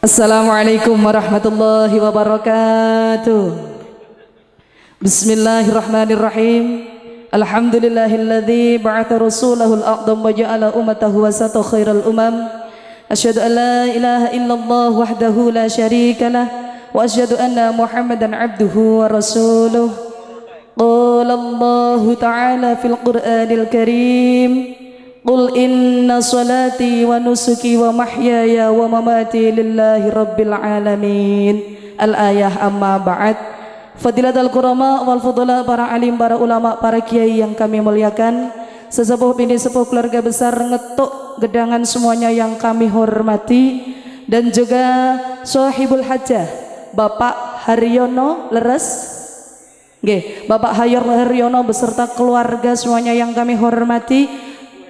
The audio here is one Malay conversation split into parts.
Assalamualaikum warahmatullahi wabarakatuh. Bismillahirrahmanirrahim. Alhamdulillahilladzi ba'atha rasulahul aqdam wa ja'ala ummatahu wasata khairal umam. Asyhadu an la ilaha illallah wahdahu la syarikalah wa asyhadu anna Muhammadan abduhu wa rasuluh. Qala Allah ta'ala fil Qur'anil Karim. Qul inna salati wa nusuki wa mahyaya wa mamati lillahi rabbil alamin. Al-ayah amma ba'd. Fadilatul qurama wal fudala, para alim, para ulama, para kiai yang kami muliakan, sesepuh bini sepuh keluarga besar Ngetuk Gedangan semuanya yang kami hormati, dan juga sahibul hajah Bapak Haryono Leres, Bapak Haryono beserta keluarga semuanya yang kami hormati.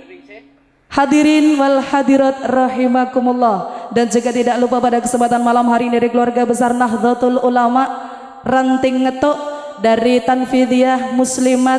Hadirin wal hadirat rahimakumullah, dan juga tidak lupa pada kesempatan malam hari ini dari keluarga besar Nahdlatul Ulama Ranting Ngetuk, dari Tanfidiyah Muslimat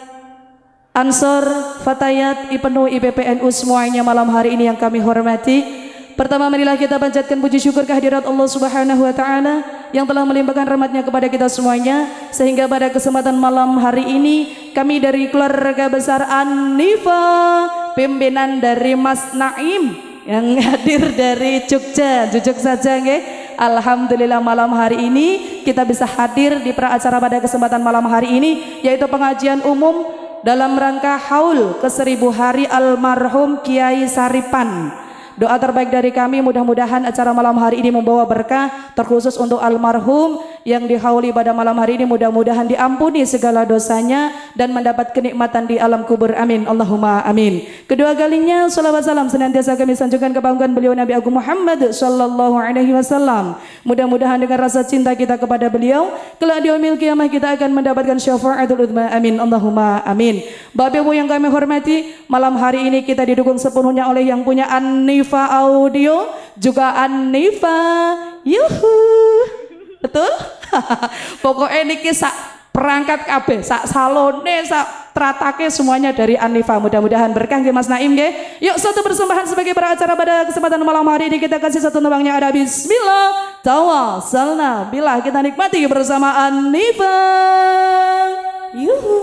Ansor Fatayat IPNU IPPNU semuanya malam hari ini yang kami hormati. Pertama, marilah kita panjatkan puji syukur kehadirat Allah Subhanahu wa taala yang telah melimpahkan rahmatnya kepada kita semuanya, sehingga pada kesempatan malam hari ini kami dari keluarga besar An-Nifa, pimpinan dari Mas Naim yang hadir dari Jogja, jujuk saja nggih. Alhamdulillah malam hari ini kita bisa hadir di acara pada kesempatan malam hari ini, yaitu pengajian umum dalam rangka haul ke-1000 hari almarhum Kiai Saripan. Doa terbaik dari kami, mudah-mudahan acara malam hari ini membawa berkah terkhusus untuk almarhum yang dihauli pada malam hari ini, mudah-mudahan diampuni segala dosanya dan mendapat kenikmatan di alam kubur, amin Allahumma amin. Kedua kalinya salawat salam senantiasa kami sanjungkan kepada beliau Nabi Agung Muhammad sallallahu alaihi wasallam. Mudah-mudahan dengan rasa cinta kita kepada beliau, kelak di yaumil qiyamah kita akan mendapatkan syafaatul udzma, amin Allahumma amin. Bapak Ibu yang kami hormati, malam hari ini kita didukung sepenuhnya oleh yang punya An-Nifa Audio, juga An-Nifa yuhu, betul? Pokoknya niki sak perangkat kabeh, sak salone, sak tratake semuanya dari An-Nifa. Mudah-mudahan berkah nggih Mas Naim nggih. Yuk, satu persembahan sebagai peracara pada kesempatan malam hari ini, kita kasih satu nebangnya, ada bismillah tawassalna billah, kita nikmati bersama An-Nifa yuhu.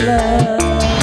Bismillah.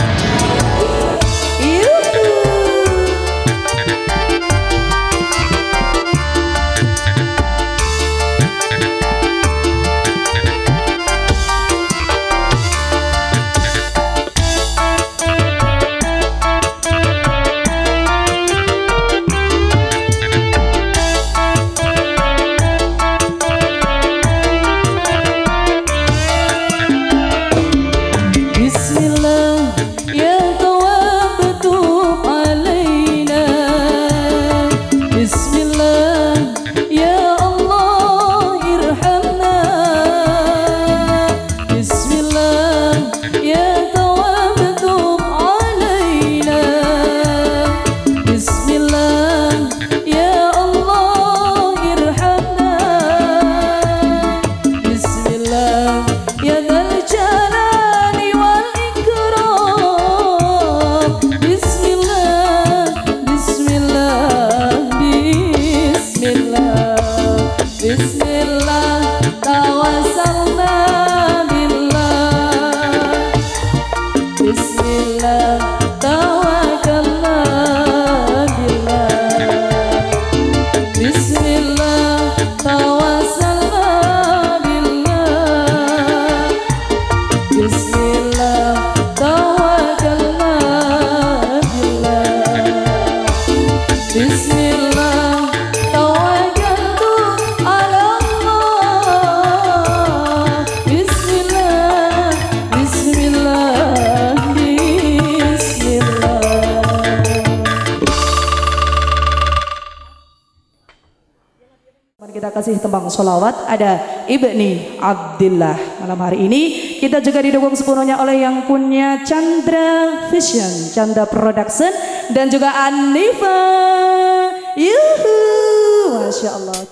Kita kasih tembang sholawat ada Ibni Abdillah. Malam hari ini kita juga didukung sepenuhnya oleh yang punya Chandra Vision, Chandra Production, dan juga Anifa. Yuhu, Masya Allah.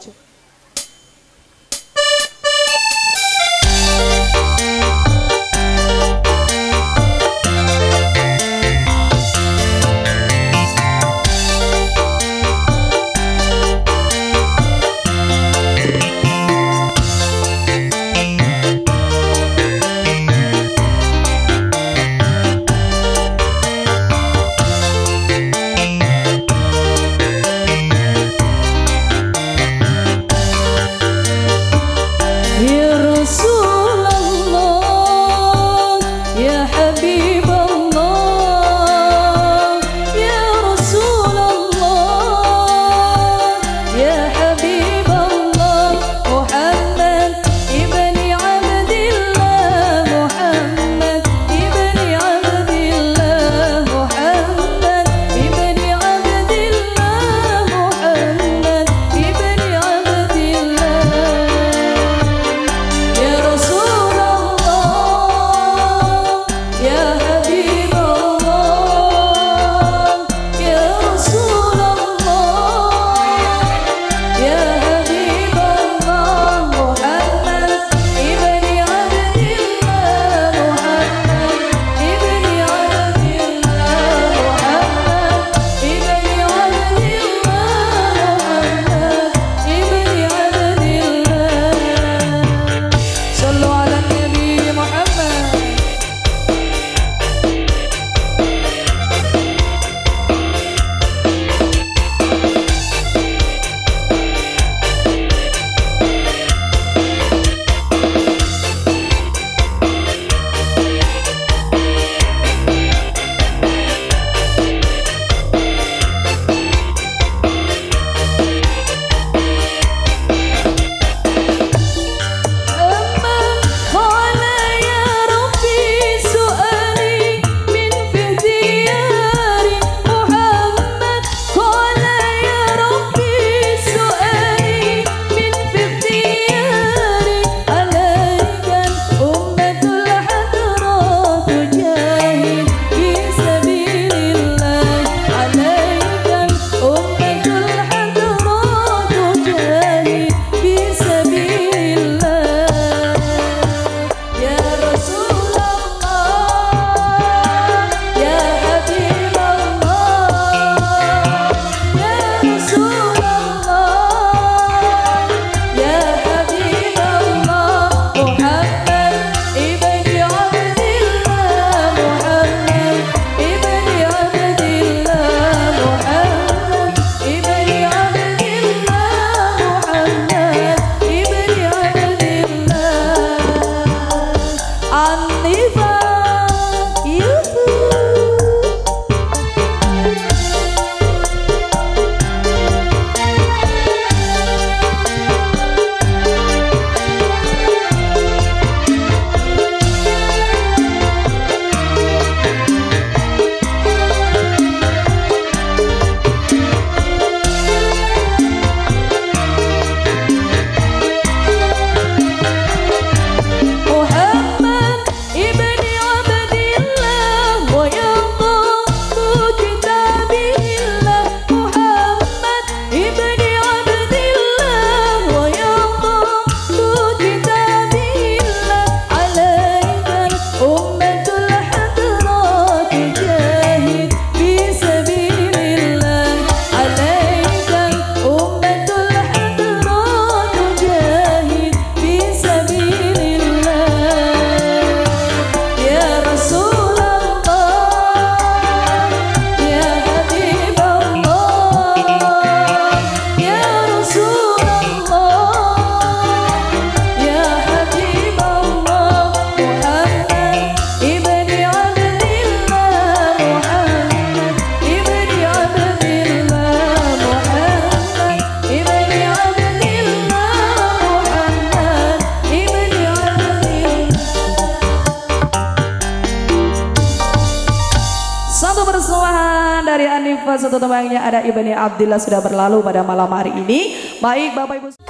persembahan dari Anifah satu tembangnya ada Ibni Abdillah sudah berlalu pada malam hari ini. Baik Bapak Ibu.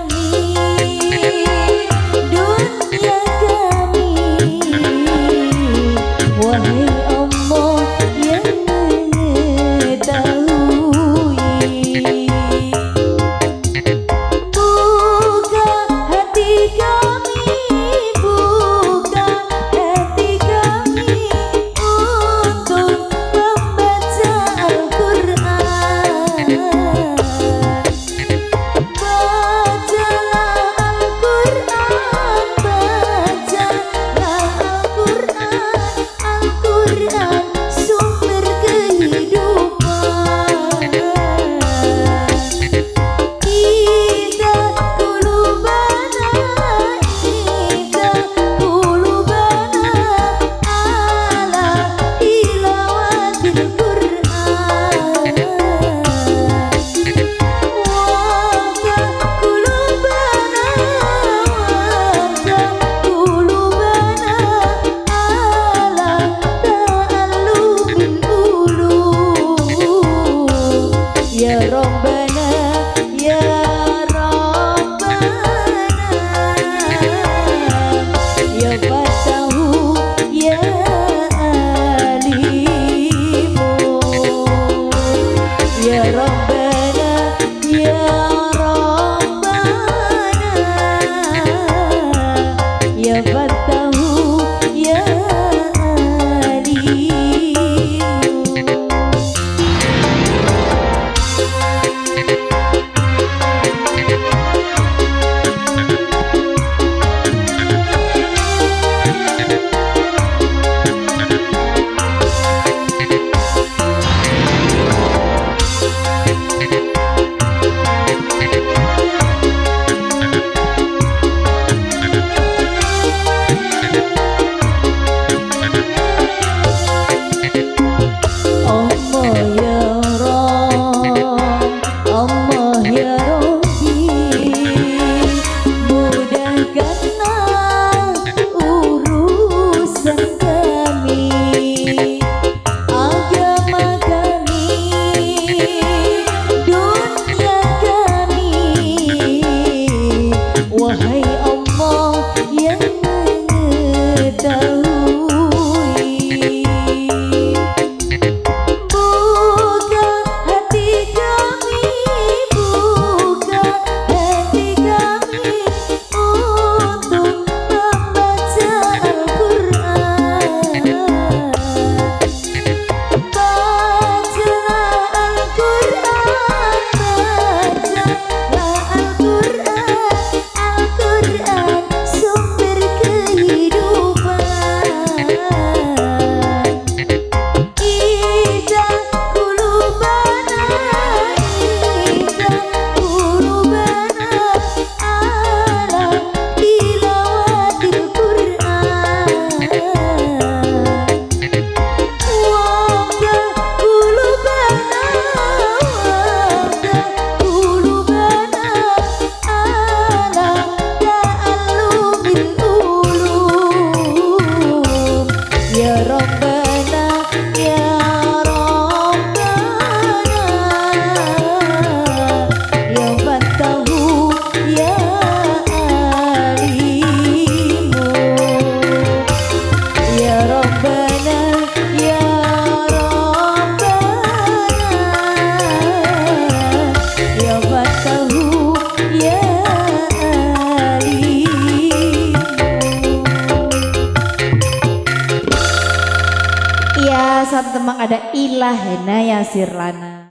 Dunia kami, wahai Allah yang mengetahui. Buka hati kami, buka hati kami untuk membaca Al-Quran. Satu temang ada Ilahena Yasir Lana.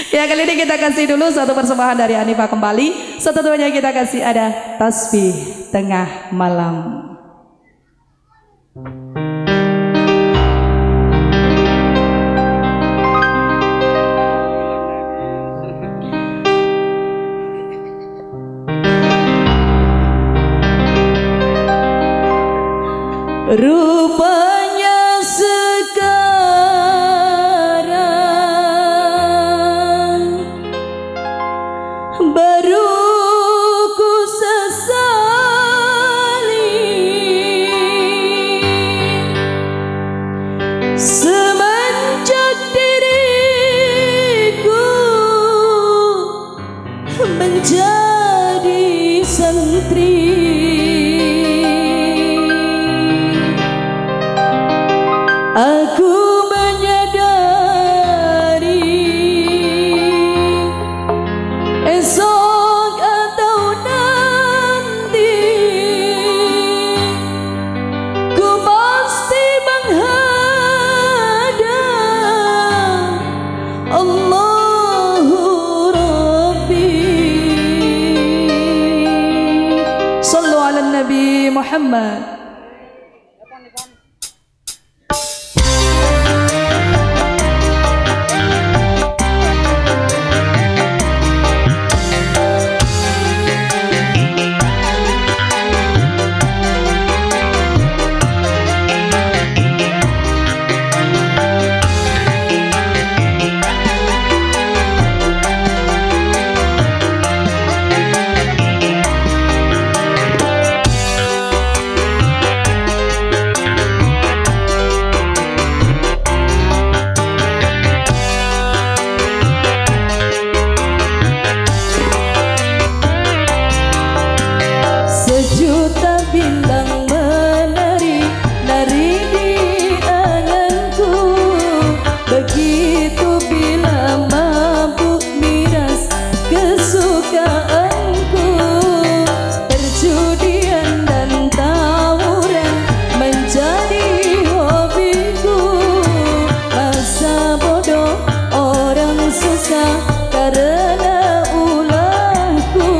Ya, kali ini kita kasih dulu satu persembahan dari Hanifah kembali. Setelahnya kita kasih ada tasbih tengah malam. Rupanya sekarang baru ku sesali semenjak diriku menjadi santri. Aku menyadari esok atau nanti ku pasti menghadap Allahu Rabbi. Sallu ala Nabi Muhammad. Sejuta bintang menari nari di anganku, begitu bila mampu miras kesukaanku. Perjudian dan tawuran menjadi hobiku, masa bodoh orang susah karena ulahku.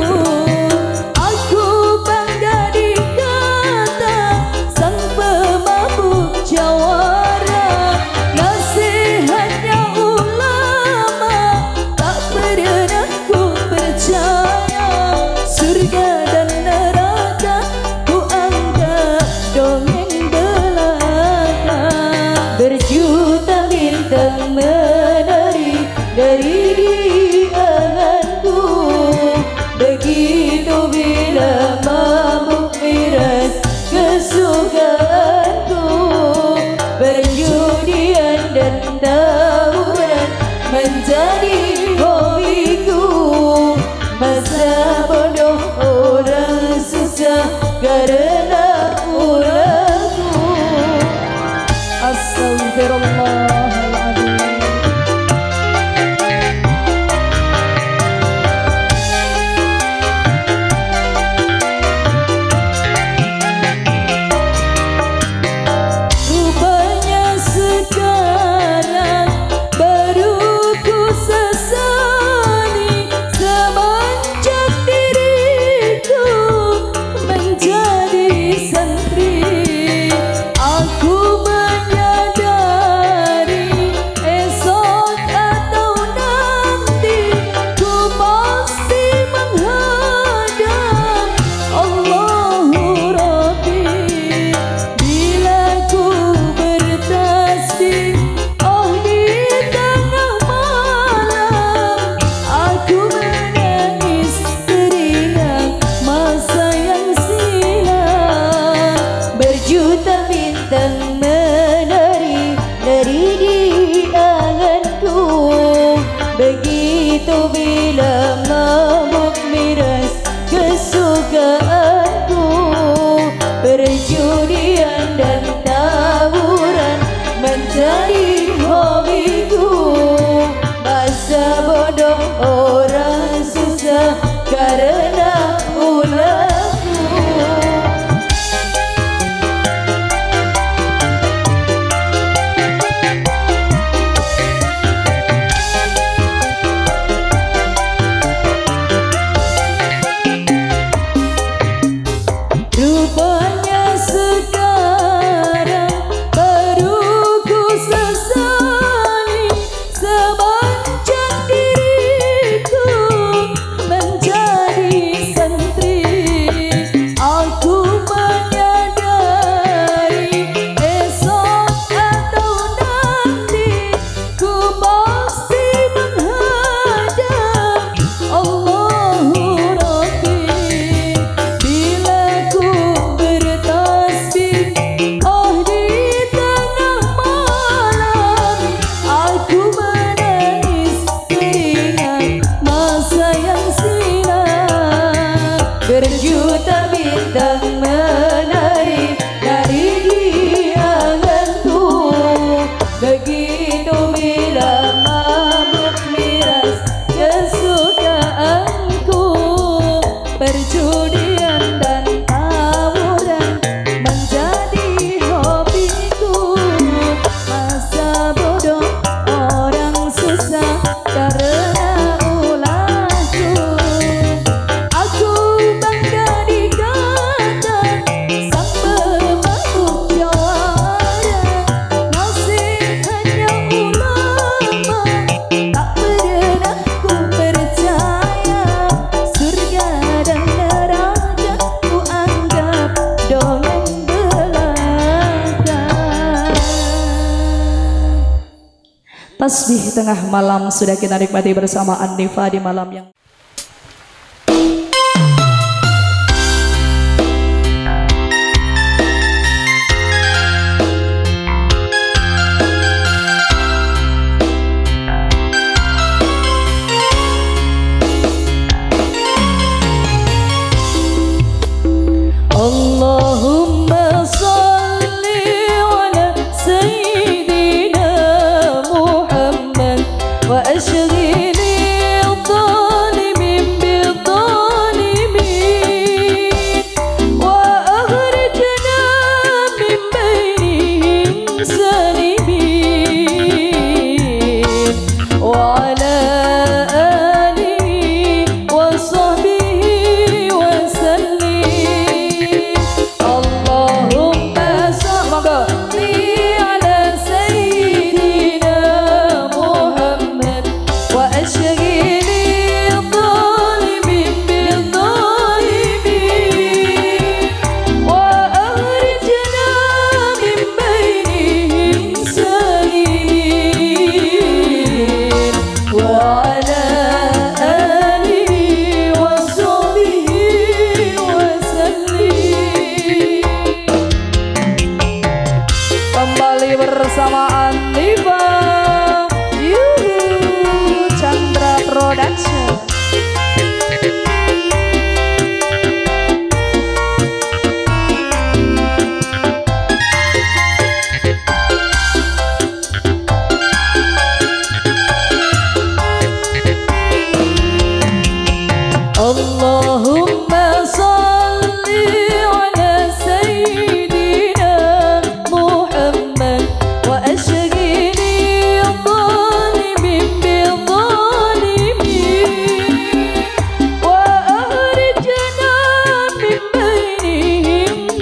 Berjuta bintang menari dari di anganku, begitu bila mabuk miras kesukaanku. Perjudian dan tawuran menjadi hobiku, masa bodoh orang susah karena ulahku. Astagfirullahaladzim. Rupanya sekarang baru ku sesali semenjak diriku menjadi santri. Aku menyadari esok atau nanti ku pasti menghadap Allahu Rabbi. Bila ku bertasbih oh di tengah malam, aku menangis teringat masa yang silam. Berjuta bintang menari dari di anganku, begitu bila mabuk miras kesukaanku. Perjudian dan tawuran menjadi hobiku, masa bodoh orang susah karena ulahku. tasbih tengah malam sudah kita nikmati bersama An-Nifa di malam yang Allahumma salli ala Sayyidina Muhammad wa ashghili adh-dhalimin bidh-dhalimin wa akhrijna min bainihim salimin wa ala alihi wa sahbihi wa sallim. Bersama An-Nifa Chandra Production. Allahumma salli ala Sayyidina Muhammad wa ashghili adh-dhalimin bidh-dhalimin wa akhrijna min bainihim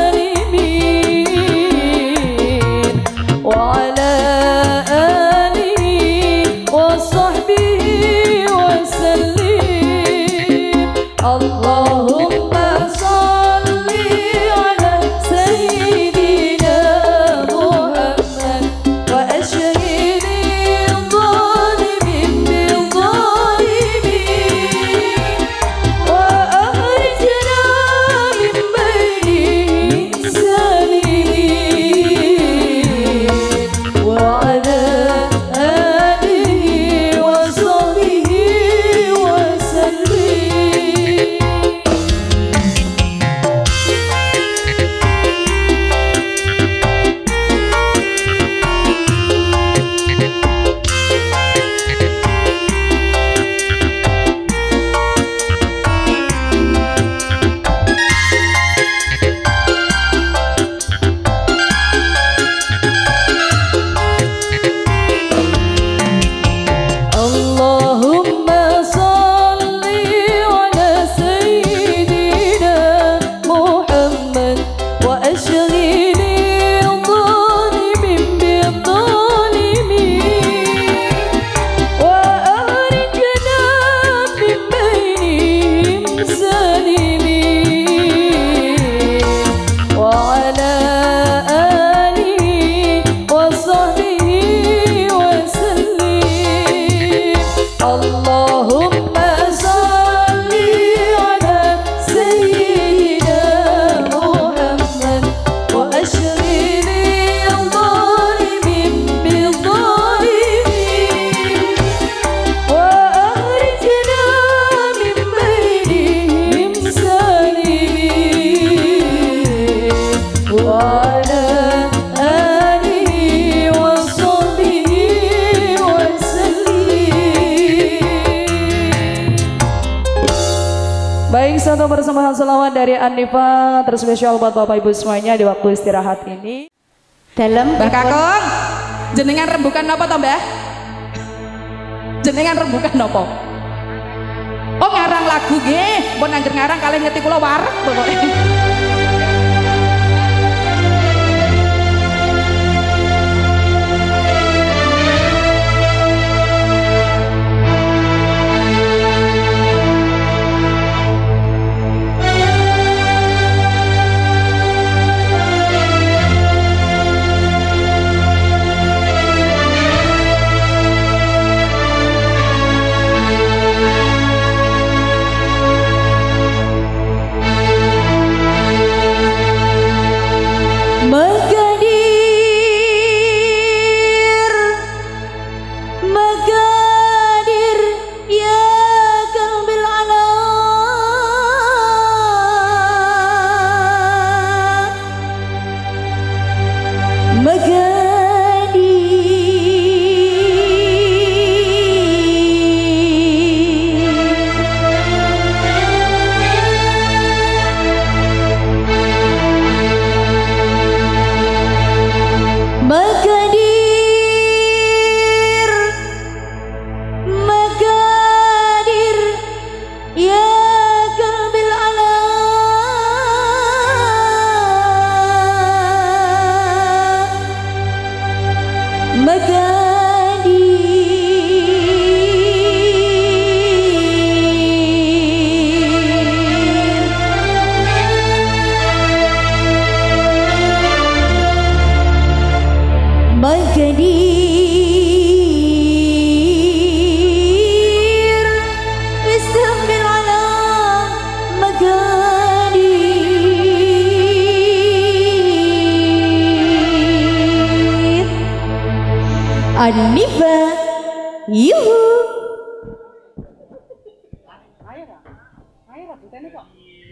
salimin wa ala alihi wa sahbihi wa sallim. Allahumma salli ala Sayyidina Muhammad wa ashghili adh-dhalimin bidh-dhalimin wa akhrijna min bainihim salimin wa ala alihi wa sahbihi wa sallim. Allahumma salli ala Sayyidina Muhammad wa ashghili adh-dhalimin bidh-dhalimin wa akhrijna min bainihim salimin wa ala alihi wa sahbihi wa sallim. Allahumma salli ala Sayyidina Muhammad wa ashghili adh-dhalimin bidh-dhalimin wa akhrijna min bainihim salimin wa ala alihi wa sahbihi wa sallim. Baik, satu persembahan selawat dari An-Nifa terspesial buat Bapak Ibu semuanya di waktu istirahat ini. Dalam Mbah Kakung, jenengan rembukan napa to, Mbah? Jenengan rembukan napa? Oh, ngarang lagu nggih, pun angger ngarang kalian ngeti kula wareg pokoke.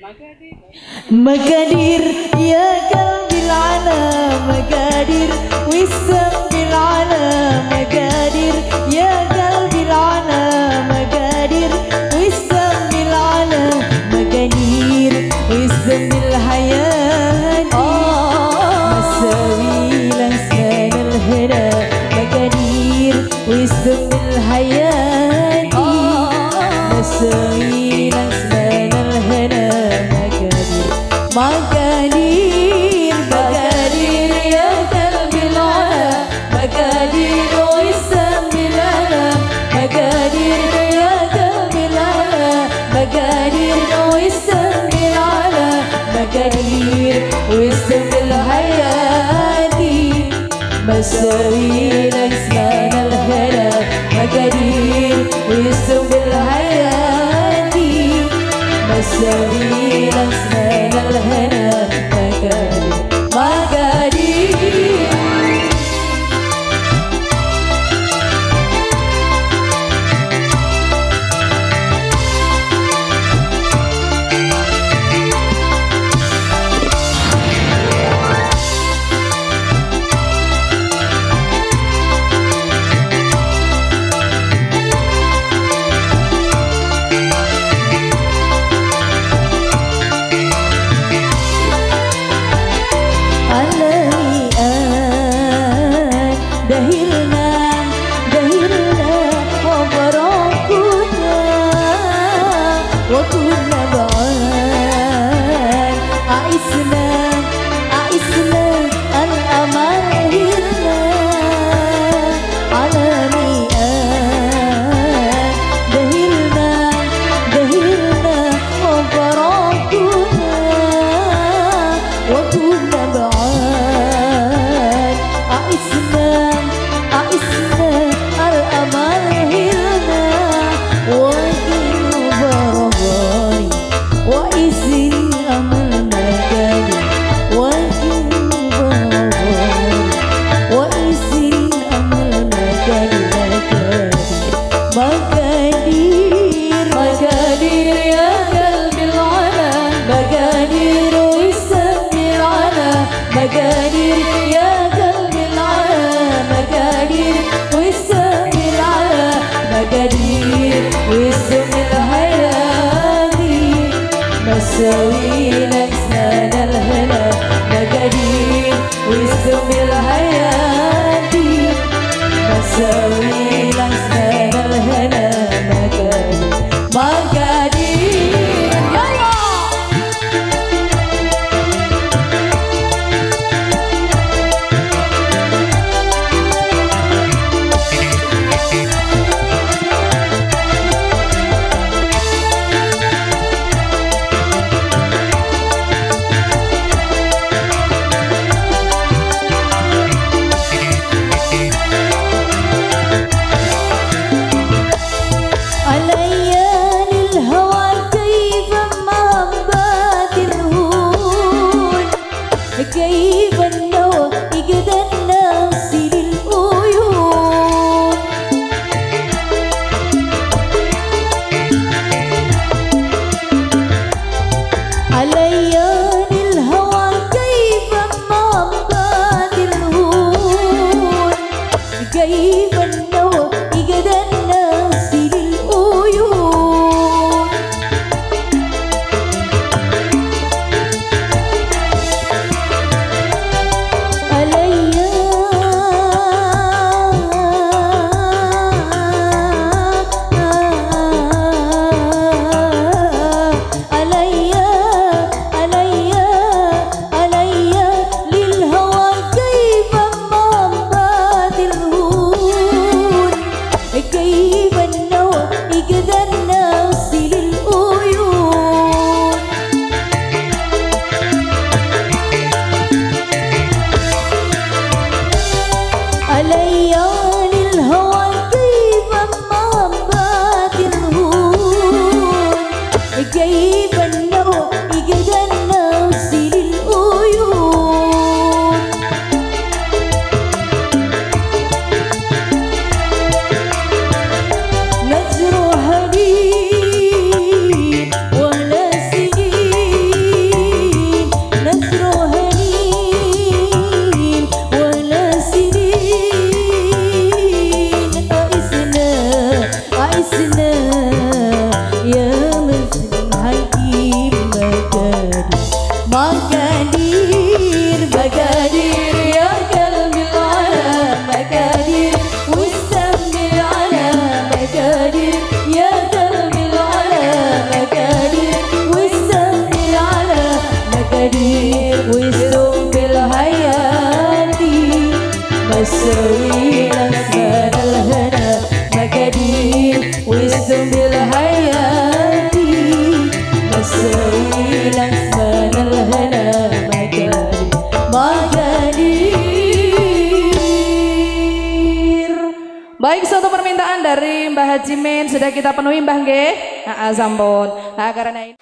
Magadir ya qalbil alam Magadir wisam bil alam Magadir ya qalbil alam Magadir wisam bil alam Magadir wisam bil hayati Masawi lansan al hana Magadir wisam bil hayati Masawi lansan al hana Magadir, Magadir ya qalbil alam Magadir wisam bil alam Magadir ya qalbil alam Magadir wisam bil alam Magadir wisam bil hayati Masawi lansan al hana Magadir wisam bil hayati Masawi lansan al hana Magadir, Magadir Magadir ya qalbil alam Magadir wisam bil alam Magadir wisam bil hayati Masawi lansan al hana Magadir wisam bil hayati Masawi lansan al hana Magadir, Magadir ya Allah Husna ya Muslim Hakim Makadir Bagadir ya kalbil alam Makadir Mustamil alam Makadir ya kalbil alam Makadir Mustamil alam Makadir Wisdom bil hayati Masawi laksan al-hana Makadir Wisdom bil hayati Masawi laksan al-hana Makadir. Baik, suatu permintaan dari Mbah Haji Min sudah kita penuhi Mbah nggih. Sampun. Nah, karena ini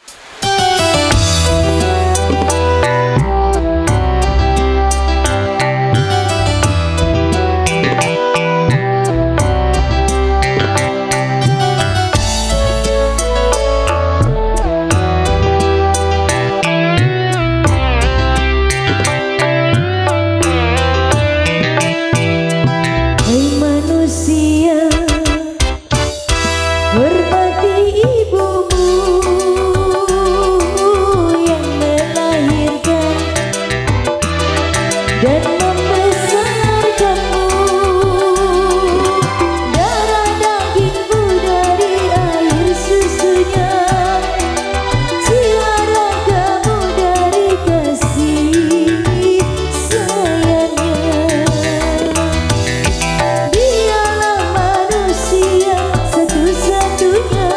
satu-satunya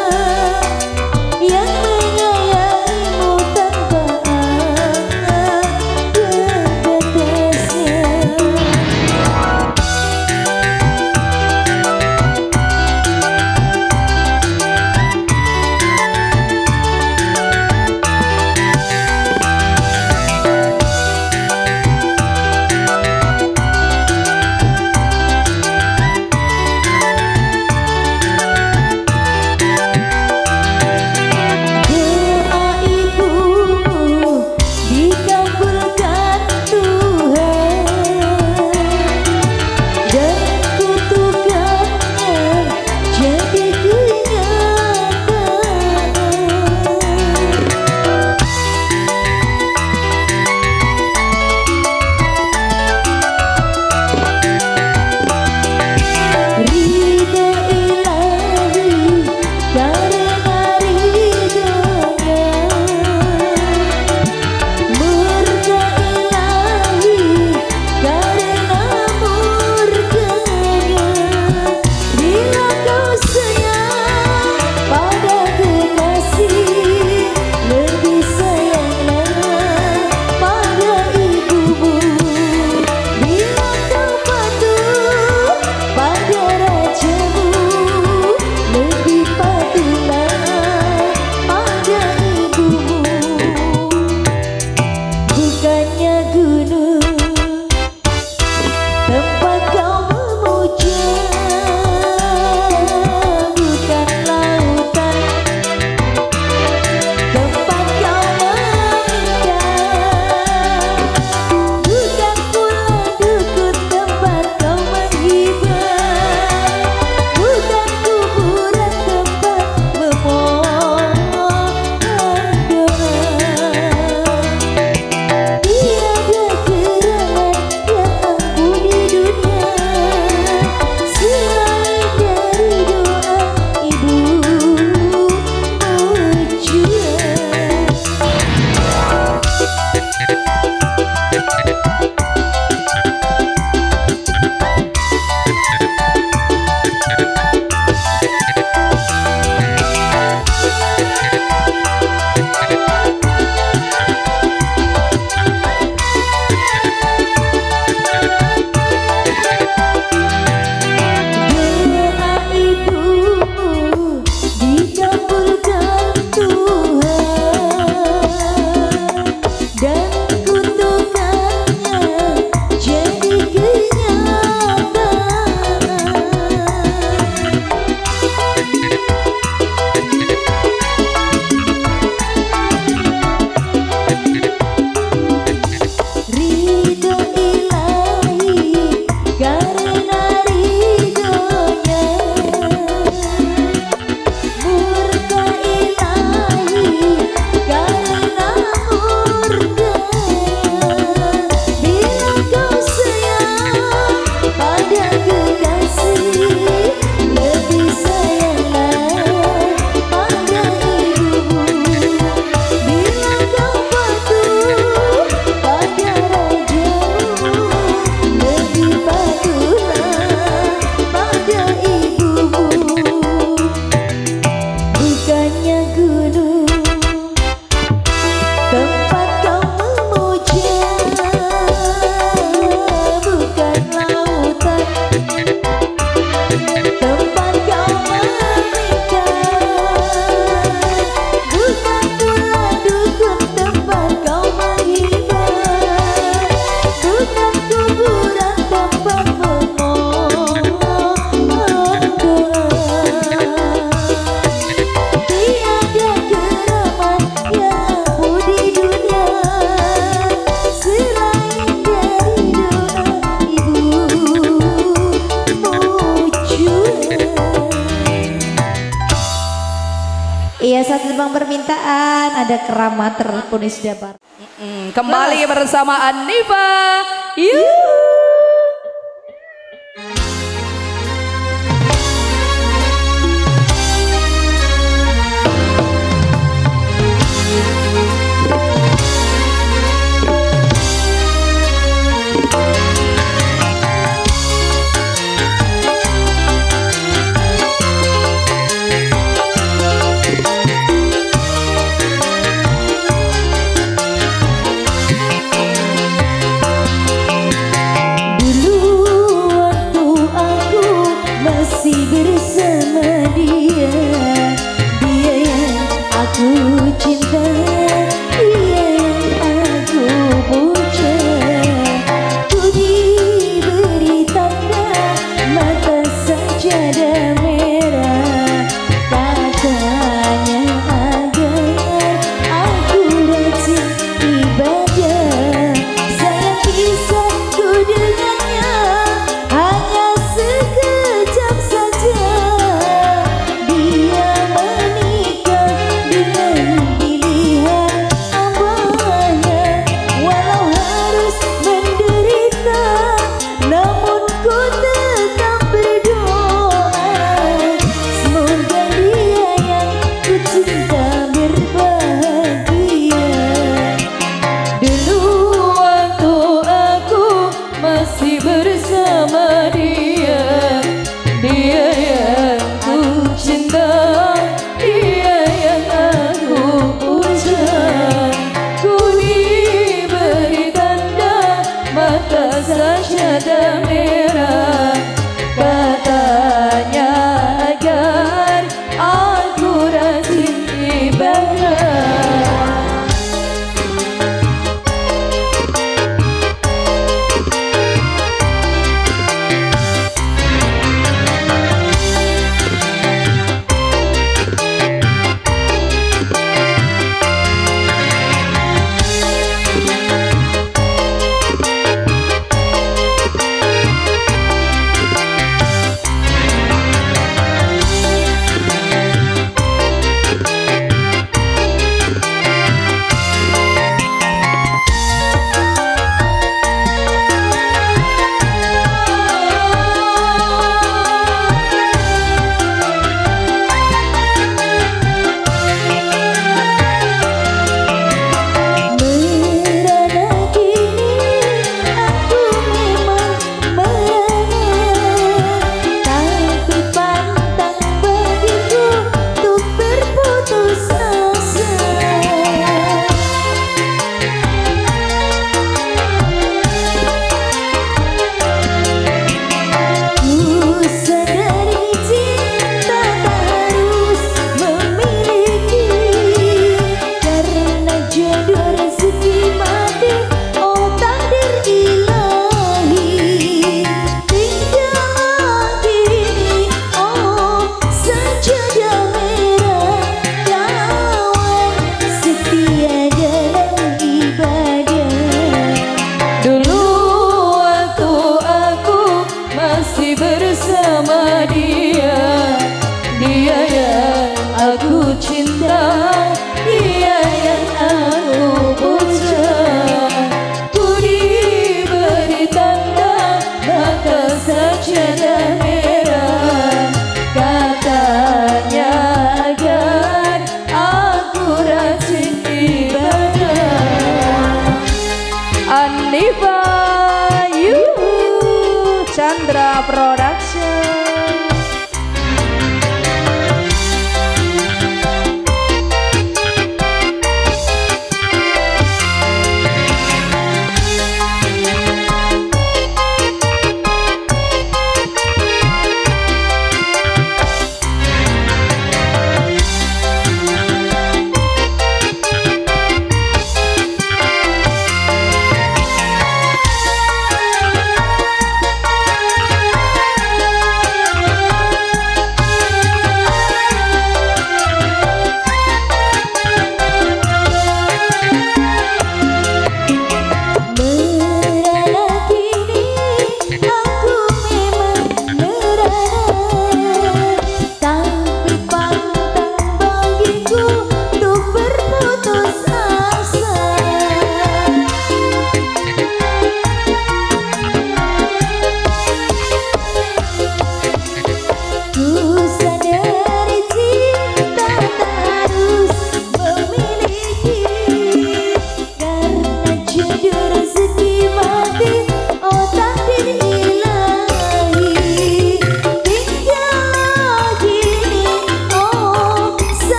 Iya, satu tembang permintaan ada keramat terpunis dapat. Kembali bersama Anifa. Yuk.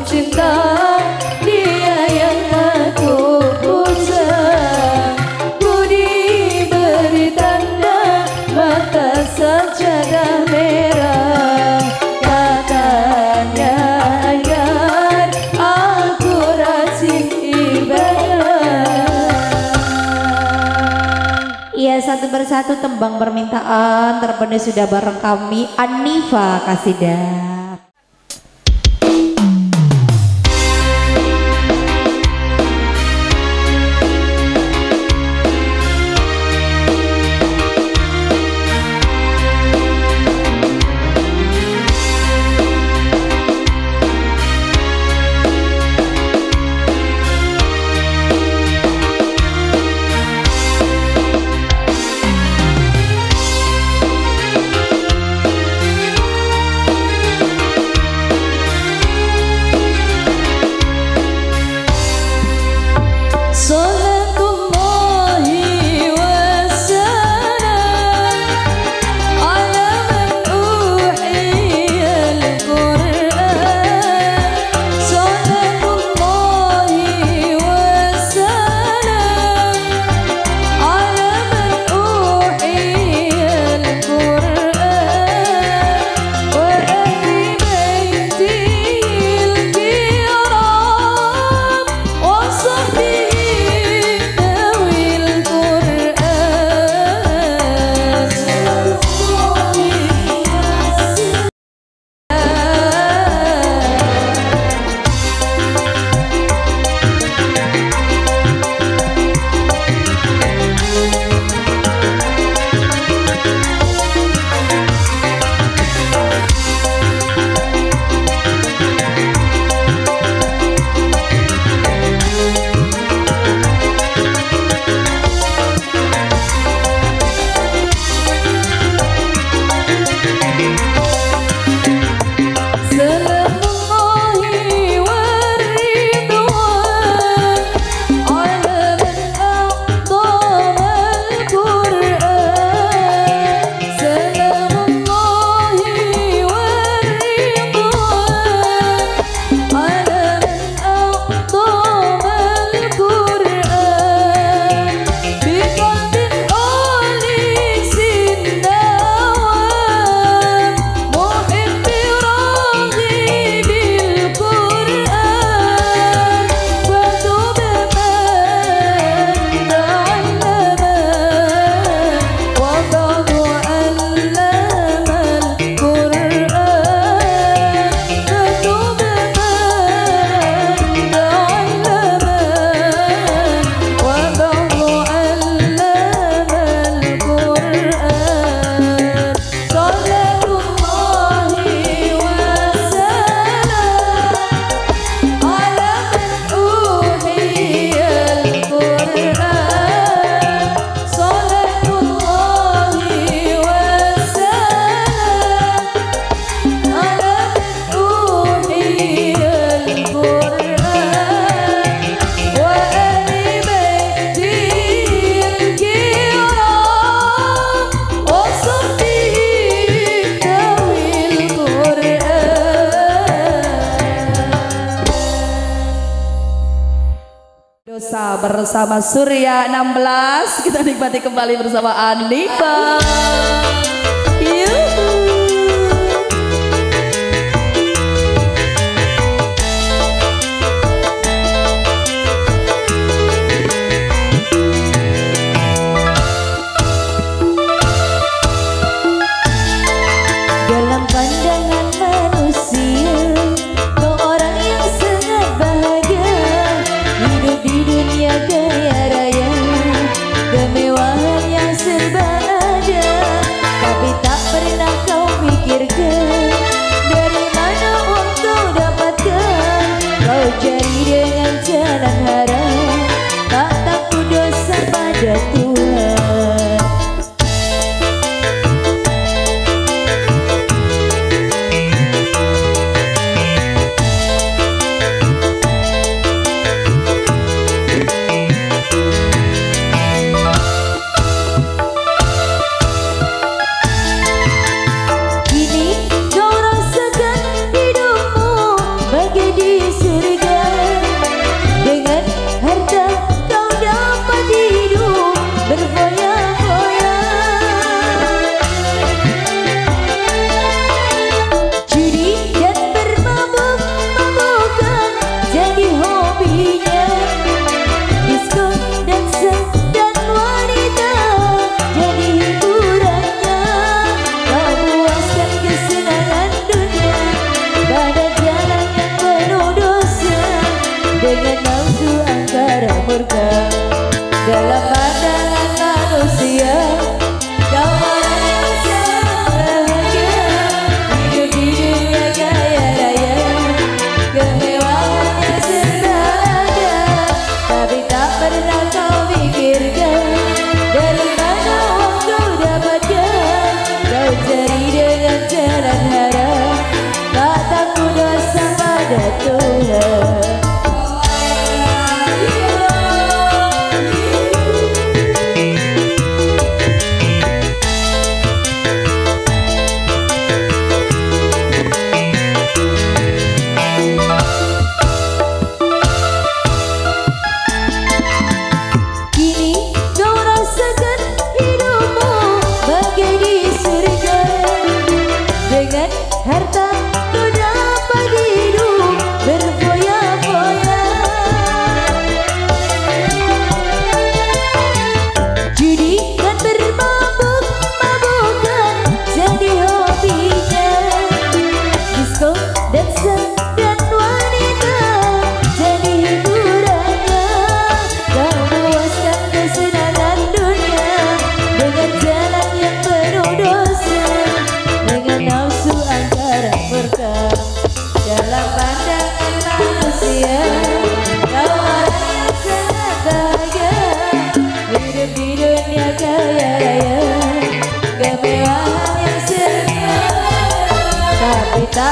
cinta, dia yang aku puja. Ku diberi tanda mata sajadah merah, katanya agar aku rajin ibadah. Iya, satu persatu tembang permintaan terpenuhi sudah bareng kami Anifa Kasidah. Bersama Surya 16 kita nikmati kembali bersama Anifa. Dalam pandangan manusia, kau orang yang sangat bahagia, hidup di dunia kaya raya, kemewahan yang serba ada.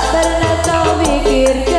pernah kau pikir